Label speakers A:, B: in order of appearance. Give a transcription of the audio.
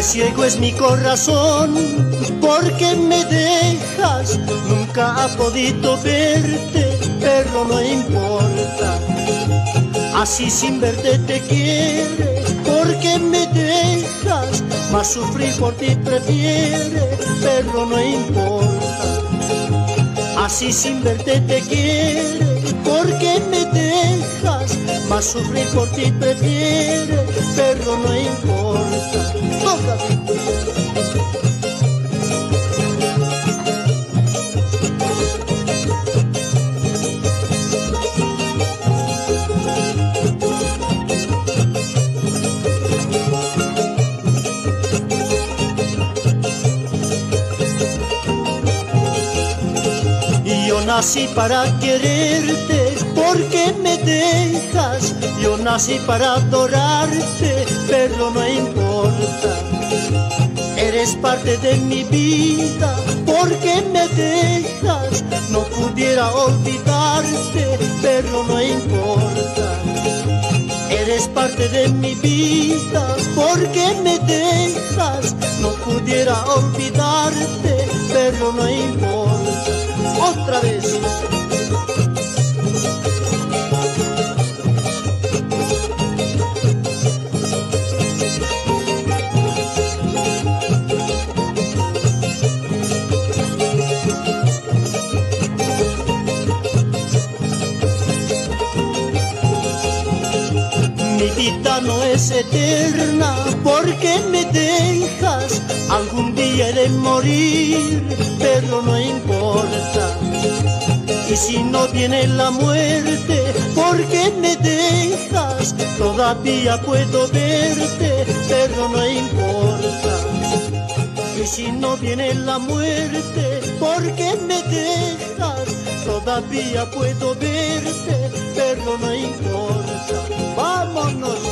A: ciego es mi corazón, porque me dejas. Nunca ha podido verte, pero no importa. Así sin verte te quiere, porque me dejas. Más sufrir por ti prefiere, pero no importa. Así sin verte te quiere, porque me dejas. Más sufrir por ti prefiere, pero no importa. ¡Tócate! Yo nací para quererte, porque me dejas. Yo nací para adorarte, pero no importa. Eres parte de mi vida, porque me dejas. No pudiera olvidarte, pero no importa. Eres parte de mi vida, porque me dejas. No pudiera olvidarte, pero no importa. Otra vez. Mi vida no es eterna, porque me dejas. Algún día he de morir, pero no importa. Y si no viene la muerte, porque me dejas. Todavía puedo verte, pero no importa. Y si no viene la muerte, porque me dejas. Todavía puedo verte, pero no importa. ¡Vámonos!